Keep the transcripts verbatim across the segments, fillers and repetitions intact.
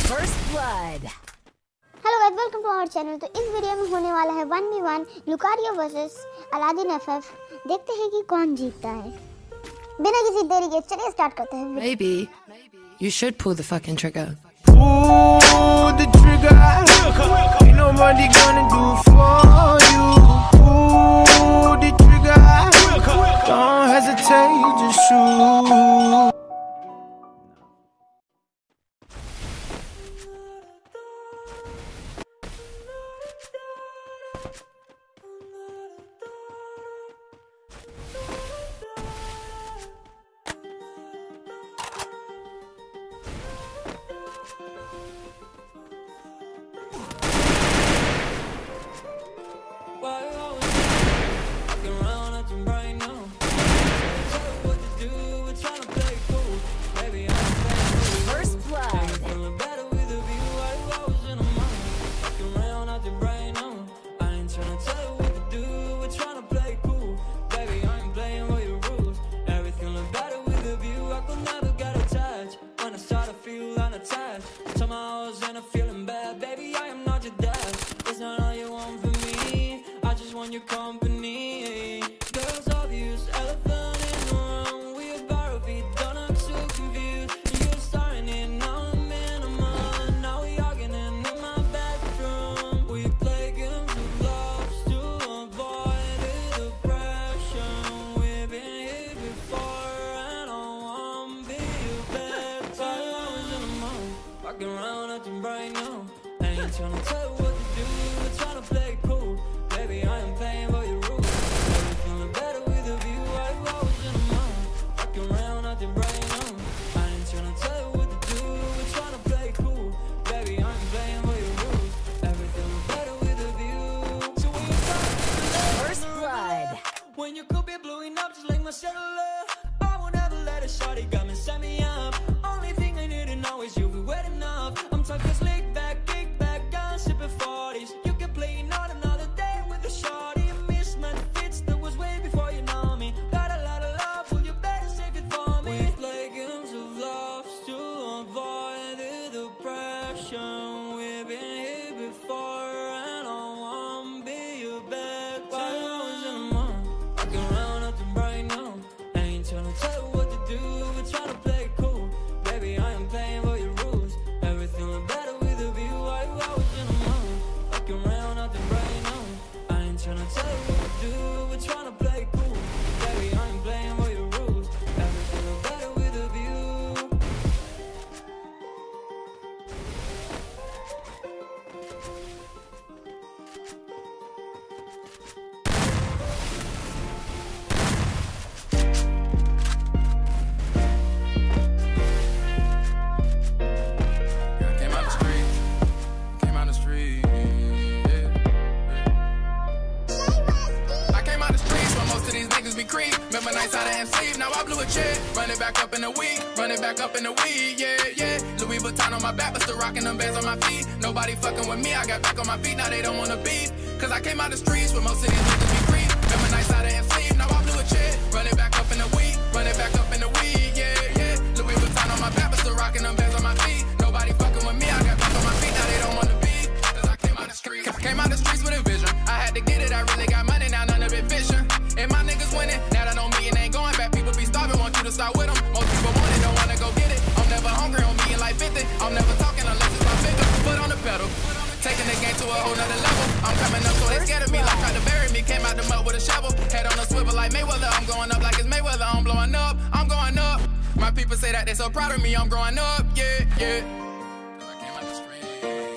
First blood. Hello guys, welcome to our channel. तो इस video में होने वाला है one v one Lucario versus Aladdin FF. देखते हैं कि कौन जीतता है। बिना किसी देरी के चलिए स्टार्ट करते हैं। Maybe you should pull the fucking trigger. Pull the trigger. Ain't nobody gonna do for you. Pull the trigger. Don't hesitate, just shoot. Tryna tell you what to do, tryna play cool. Baby, I am playing for your rules. Never feeling better with a view. I was in a mind, fucking around out the brain on. I ain't tryna tell you what to do, tryna play cool. Baby, I am playing for your rules. Never feeling better with a view. So when you talk, First blood. when you could be blowing up just like my cellular, I won't ever let a shawty got me set me up. Only thing I need to know is you be wet enough. I'm talking slick back. Sipping forties, you can play not another day with a shorty. A mismatch fits that was way before you know me. Got a lot of love, well you better save it for me. We play games of love to avoid the depression. We've been here before and I won't be your bed. While I was in the mall, walking around nothing right now. I ain't tryna tell you what to do, we're tryna play cool. Baby, I am playing for your rules. Everything look better with a view. I was around out the brain on. I ain't tryna tell you what to do, we're tryna play cool. Baby, I ain't playing for your rules. Everything look better with a view. Yeah, I came out the street, came out the street. Be creep. Remember nights I didn't sleep, now I blew a check. Run it back up in the week, run it back up in the week, yeah, yeah. Louis Vuitton on my back, but still rocking them bands on my feet. Nobody fucking with me, I got back on my feet, now they don't wanna beef. Cause I came out the streets where most of these niggas be creep. Remember nights I didn't sleep, now I blew a check. Run it back up in the week, run it back up in the week, yeah, yeah. Louis Vuitton on my back, but still rocking them bands on my feet. Nobody fucking with me, I got back on my feet, now they don't wanna beef. Cause I came out the streets, came out the streets with a vision. I had to get it, I really got money, now none of it vision. And my niggas winning, now that on me and ain't going back. People be starving, want you to start with them. Most people want it, don't wanna go get it. I'm never hungry on me and like fifty. I'm never talking unless it's my finger. Foot on the pedal, taking the game to a whole nother level. I'm coming up, so they scared of me, like tried to bury me. Came out the mud with a shovel, head on a swivel like Mayweather. I'm going up like it's Mayweather. I'm blowing up, I'm going up. My people say that they so proud of me. I'm growing up, yeah, yeah. I came out the street,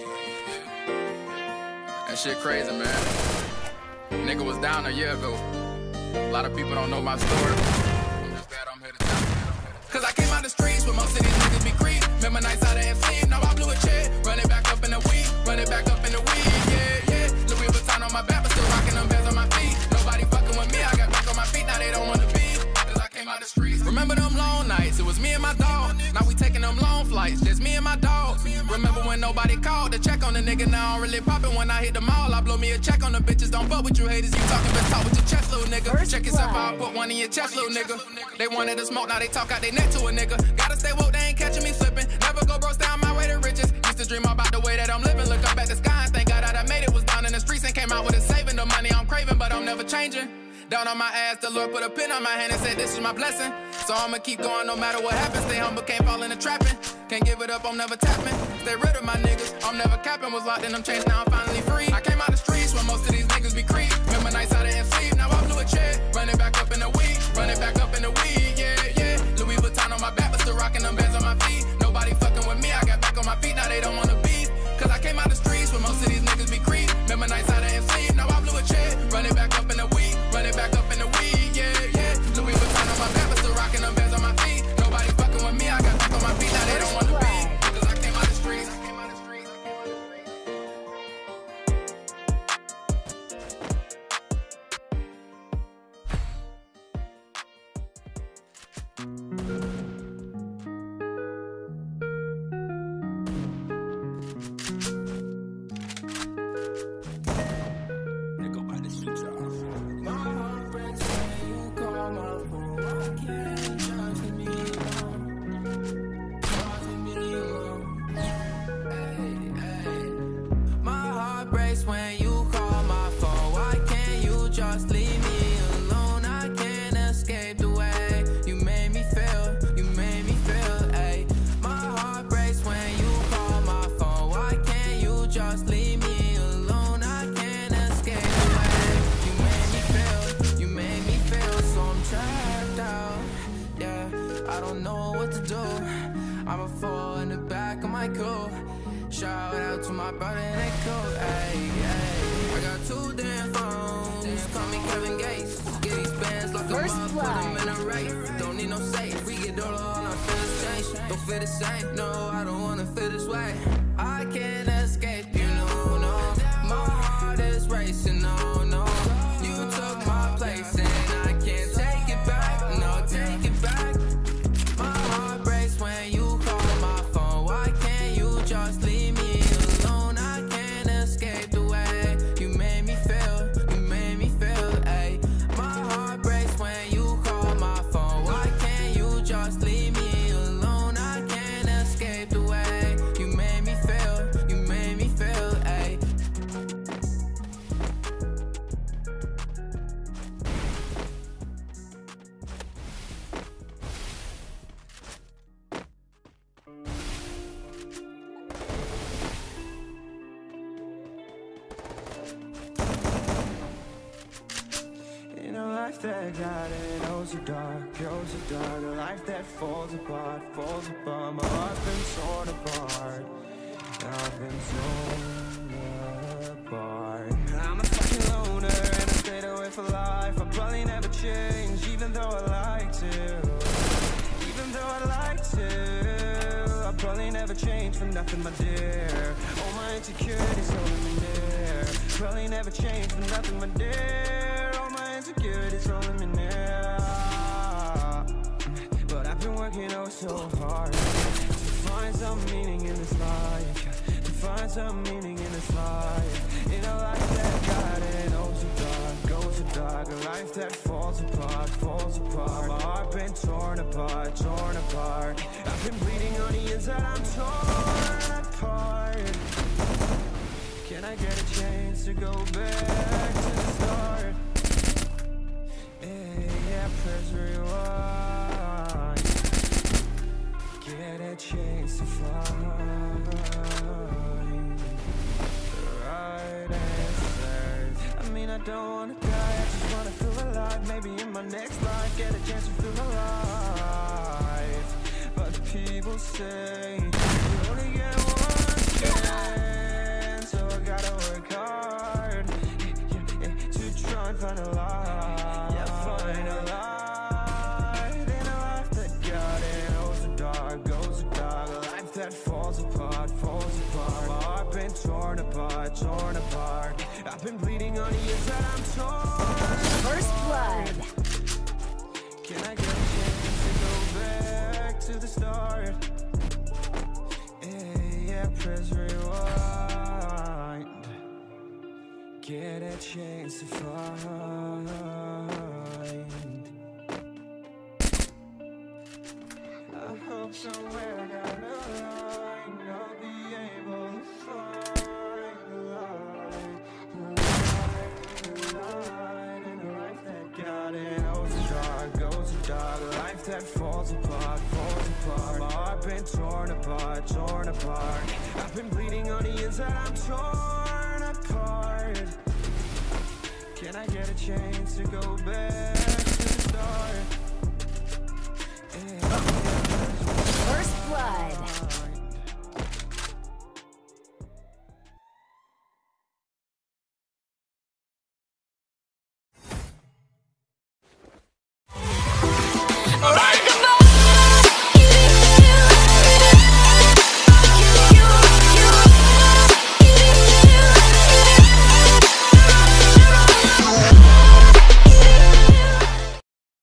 yeah. That shit crazy, man. Nigga was down a year ago. A lot of people don't know my story. I'm just glad I'm here to tell you. Cause I came out the streets where most of these niggas be creep. Remember nights I didn't sleep, now I blew a check. Run it back up in the week, run it back up in the week, yeah, yeah. Louis Vuitton on my back, but still rocking them bands on my feet. Nobody fucking with me, I got back on my feet, now they don't wanna be. Cause I came out the streets. Remember them long nights, it was me and my dog. Now we taking them long flights, just me and my dog. Remember when nobody called to check on the nigga, now I'm really popping. When I hit the mall, I blow me a check on the bitches. Don't fuck with you haters, you talking, best talk with your chest, little nigga. First Check yourself blood. out, put one in your chest, little nigga. They wanted to smoke, now they talk out they neck to a nigga. Gotta stay woke, they ain't catching me slipping. Never go bros down my way to riches. Used to Down on my ass, the Lord put a pin on my hand and said this is my blessing. So I'ma keep going no matter what happens. Stay humble, can't fall into trapping. Can't give it up, I'm never tapping. Stay rid of my niggas, I'm never capping. Was locked in them chains, now I'm finally free. I came out the streets where most of these niggas be creep. Remember nights out of M C, now I blew a check. Running back up in the weed, running back up in the weed, yeah, yeah. Louis Vuitton on my back, but still rocking them bands on my feet. Nobody fucking with me, I got back on my feet, now they don't wanna beef. Cause I came out the streets where most of these niggas be creep. Remember nights out of M C, now I blew a check. Running back up in the weed, running back up in the weed, yeah, yeah. Louis Vuitton on my back, but still rocking them bands on my feet. Nobody fucking with me, I got back on my feet, now they don't wanna beef. Cause I came out the streets, I came out the streets, I came out the shout out to my brother, they cool, ayy, ayy. I got two damn phones, call me Kevin Gates. Get these bands, lock them up, put them in a race. Don't need no safe, we get all on our feelings change. Don't feel the same, no, I don't wanna feel this way. I can't escape, you know, no. My heart is racing, no, no. You took my place and I can't take it back, no, take it back. My heart breaks when you call my phone, why can't you just leave me alone? I can't escape the way you made me feel, you made me feel, ayy. My heart breaks when you call my phone, why can't you just leave me alone? I can't escape the way you made me feel, you made me feel, ayy. In a life that got it, oh so dark, oh so dark. A life that falls apart, falls apart. My heart's been torn apart, I've been torn apart. I'm a fucking loner and I stayed away for life. I'll probably never change, even though I like to. Even though I like to, I'll probably never change for nothing, my dear. All my insecurities holding me near. Probably never change for nothing, my dear. All my insecurities holding me near. But I've been working oh so hard to find some meaning in this life. To find some meaning in this life. In a life that got it oh so dark, oh so dark. A life that falls apart, falls apart. My heart been torn apart, torn apart. I've been bleeding on the inside, I'm torn apart. Can I get a chance to go back to the start? Hey, yeah, press rewind. Get a chance to find the right answers. I mean, I don't wanna die, I just wanna feel alive. Maybe in my next life, get a chance to feel alive. But people say you only get one chance, so I gotta work hard, yeah, yeah, to try and find a light. Yeah, find a light in a life that got it oh so dark, oh so dark. A life that falls apart, falls apart. My heart been torn apart, torn apart. I've been bleeding on the inside, I'm torn. First blood. Can I get a chance to go back to the start? Yeah, yeah, press rewind. Get a chance to find. I hope somewhere down the line I'll be able to find the light, the light, the light in a life that got apart. My heart been torn apart, torn apart. I've been bleeding on the inside, I'm torn apart. Can I get a chance to go back to the start? Yeah.